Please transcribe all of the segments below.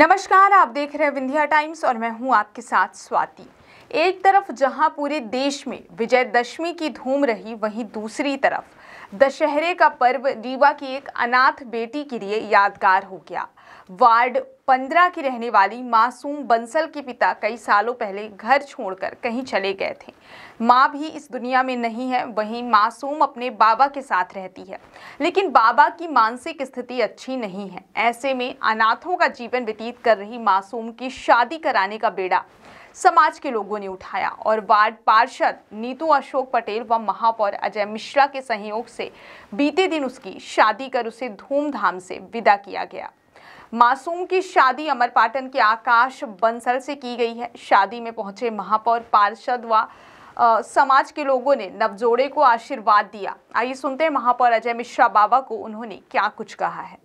नमस्कार, आप देख रहे हैं विंध्या टाइम्स और मैं हूं आपके साथ स्वाति। एक तरफ जहां पूरे देश में विजयदशमी की धूम रही, वहीं दूसरी तरफ दशहरे का पर्व रीवा की एक अनाथ बेटी के लिए यादगार हो गया। वार्ड 15 की रहने वाली मासूम बंसल के पिता कई सालों पहले घर छोड़कर कहीं चले गए थे। माँ भी इस दुनिया में नहीं है, वहीं मासूम अपने बाबा के साथ रहती है, लेकिन बाबा की मानसिक स्थिति अच्छी नहीं है। ऐसे में अनाथों का जीवन व्यतीत कर रही मासूम की शादी कराने का बेड़ा समाज के लोगों ने उठाया और वार्ड पार्षद नीतू अशोक पटेल व महापौर अजय मिश्रा के सहयोग से बीते दिन उसकी शादी कर उसे धूमधाम से विदा किया गया। मासूम की शादी अमरपाटन के आकाश बंसल से की गई है। शादी में पहुंचे महापौर, पार्षद व समाज के लोगों ने नवजोड़े को आशीर्वाद दिया। आइए सुनते हैं महापौर अजय मिश्रा बाबा को उन्होंने क्या कुछ कहा है।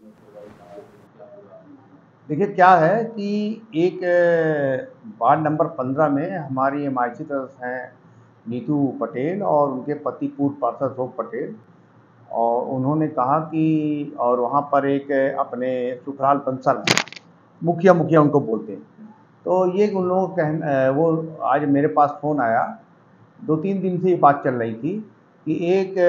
देखिए, क्या है कि एक वार्ड नंबर 15 में हमारी एमआईसी सदस्य हैं नीतू पटेल और उनके पति पूर्व पार्षद अशोक पटेल, और उन्होंने कहा कि और वहाँ पर एक अपने सुखलाल बंसल मुखिया उनको बोलते हैं, तो ये उन लोगों वो आज मेरे पास फ़ोन आया। 2-3 दिन से ये बात चल रही थी कि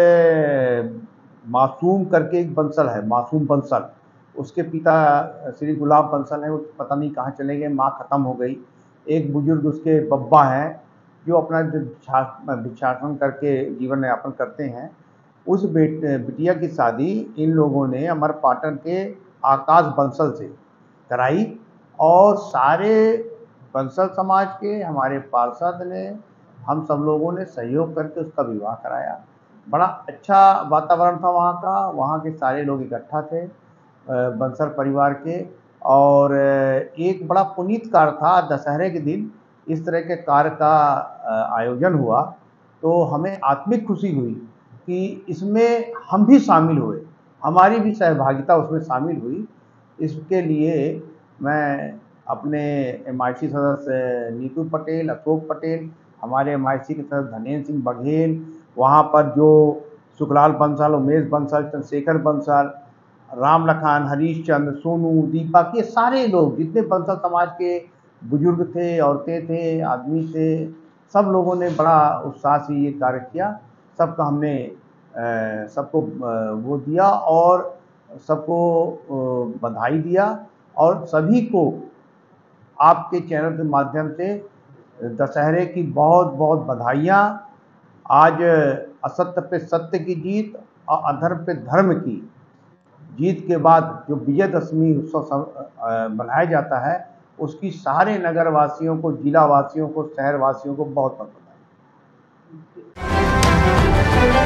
एक मासूम करके एक बंसल है, मासूम बंसल, उसके पिता श्री गुलाब बंसल हैं, वो पता नहीं कहाँ चले गए, माँ ख़त्म हो गई। एक बुजुर्ग उसके बब्बा हैं जो अपना भिक्षाटन करके जीवन यापन करते हैं। उस बिटिया की शादी इन लोगों ने अमरपाटन के आकाश बंसल से कराई और सारे बंसल समाज के, हमारे पार्षद ने, हम सब लोगों ने सहयोग करके उसका विवाह कराया। बड़ा अच्छा वातावरण था वहाँ का, वहाँ के सारे लोग इकट्ठा थे बंसल परिवार के, और एक बड़ा पुनीत कार्य था। दशहरे के दिन इस तरह के कार्य का आयोजन हुआ तो हमें आत्मिक खुशी हुई कि इसमें हम भी शामिल हुए, हमारी भी सहभागिता उसमें शामिल हुई। इसके लिए मैं अपने एमआईसी सदस्य नीतू पटेल, अशोक पटेल, हमारे एमआईसी के सदस्य धनेन्द्र सिंह बघेल, वहाँ पर जो सुखलाल बंसल, उमेश बंसल, चंद्रशेखर बंसल, राम लखान, हरीश चंद्र, सोनू, दीपक, ये सारे लोग जितने बंसल समाज के बुजुर्ग थे, औरतें थे, आदमी थे, सब लोगों ने बड़ा उत्साह से ये कार्य किया। सबका हमने सबको वो दिया और सबको बधाई दिया, और सभी को आपके चैनल के माध्यम से दशहरे की बहुत बहुत बधाइयाँ। आज असत्य पे सत्य की जीत और अधर्म पे धर्म की जीत के बाद जो विजयदशमी उत्सव मनाया जाता है, उसकी सारे नगर वासियों को, जिला वासियों को, शहर वासियों को बहुत बहुत बधाई।